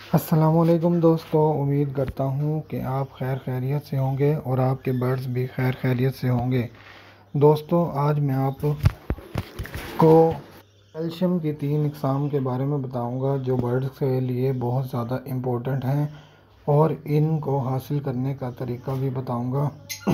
अस्सलामुअलैकुम दोस्तों, उम्मीद करता हूँ कि आप खैर खैरियत से होंगे और आपके बर्ड्स भी खैर खैरियत से होंगे। दोस्तों, आज मैं आपको कैल्शियम की 3 इकसाम के बारे में बताऊँगा जो बर्ड्स के लिए बहुत ज़्यादा इम्पोर्टेंट हैं और इनको हासिल करने का तरीका भी बताऊँगा।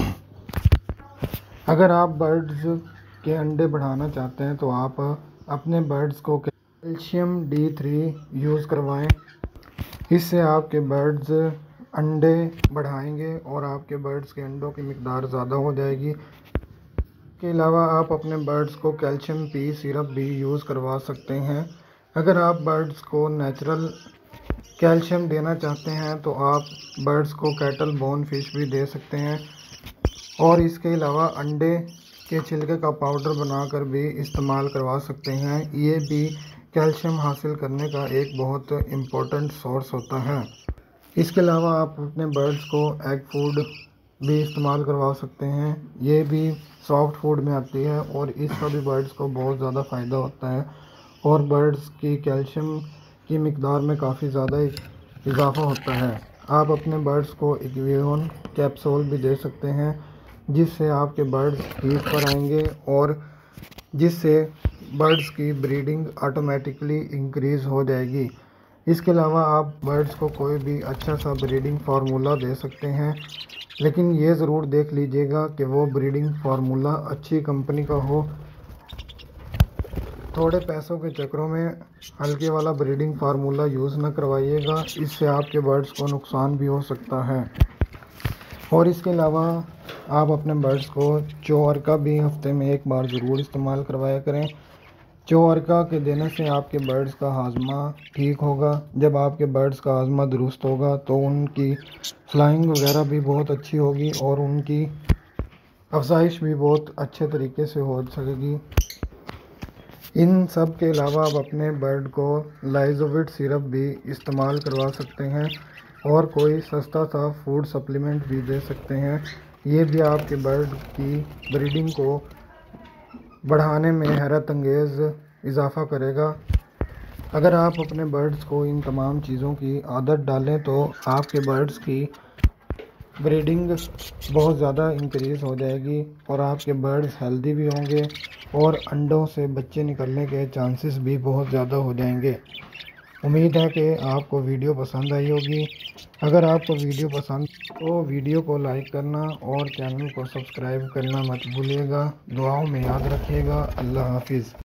अगर आप बर्ड्स के अंडे बढ़ाना चाहते हैं तो आप अपने बर्ड्स को कैल्शियम D3 यूज़ करवाएं। इससे आपके बर्ड्स अंडे बढ़ाएंगे और आपके बर्ड्स के अंडों की मिकदार ज़्यादा हो जाएगी। इसके अलावा आप अपने बर्ड्स को कैल्शियम पी सिरप भी यूज़ करवा सकते हैं। अगर आप बर्ड्स को नेचुरल कैल्शियम देना चाहते हैं तो आप बर्ड्स को कैटल बोन फिश भी दे सकते हैं और इसके अलावा अंडे के छिलके का पाउडर बनाकर भी इस्तेमाल करवा सकते हैं। ये भी कैल्शियम हासिल करने का एक बहुत इम्पोर्टेंट सोर्स होता है। इसके अलावा आप अपने बर्ड्स को एग फूड भी इस्तेमाल करवा सकते हैं। ये भी सॉफ्ट फूड में आती है और इसका भी बर्ड्स को बहुत ज़्यादा फ़ायदा होता है और बर्ड्स की कैल्शियम की मिकदार में काफ़ी ज़्यादा इजाफा होता है। आप अपने बर्ड्स को इक्वियोन कैप्सूल भी दे सकते हैं जिससे आपके बर्ड्स हीट पर आएंगे और जिससे बर्ड्स की ब्रीडिंग ऑटोमेटिकली इंक्रीज़ हो जाएगी। इसके अलावा आप बर्ड्स को कोई भी अच्छा सा ब्रीडिंग फार्मूला दे सकते हैं, लेकिन ये ज़रूर देख लीजिएगा कि वो ब्रीडिंग फार्मूला अच्छी कंपनी का हो। थोड़े पैसों के चक्करों में हल्के वाला ब्रीडिंग फार्मूला यूज़ ना करवाइएगा, इससे आपके बर्ड्स को नुकसान भी हो सकता है। और इसके अलावा आप अपने बर्ड्स को चोअरका भी हफ्ते में एक बार ज़रूर इस्तेमाल करवाया करें। चोअरका के देने से आपके बर्ड्स का हाजमा ठीक होगा। जब आपके बर्ड्स का हाजमा दुरुस्त होगा तो उनकी फ्लाइंग वगैरह भी बहुत अच्छी होगी और उनकी अफजाइश भी बहुत अच्छे तरीके से हो सकेगी। इन सब के अलावा आप अपने बर्ड को लाइजोविट सिरप भी इस्तेमाल करवा सकते हैं और कोई सस्ता सा फूड सप्लीमेंट भी दे सकते हैं। ये भी आपके बर्ड की ब्रीडिंग को बढ़ाने में हैरत अंगेज़ इजाफ़ा करेगा। अगर आप अपने बर्ड्स को इन तमाम चीज़ों की आदत डालें तो आपके बर्ड्स की ब्रीडिंग बहुत ज़्यादा इंक्रीज़ हो जाएगी और आपके बर्ड्स हेल्दी भी होंगे और अंडों से बच्चे निकलने के चांसेस भी बहुत ज़्यादा हो जाएंगे। उम्मीद है कि आपको वीडियो पसंद आई होगी। अगर आपको वीडियो पसंद तो वीडियो को लाइक करना और चैनल को सब्सक्राइब करना मत भूलिएगा। दुआओं में याद रखिएगा। अल्लाह हाफिज़।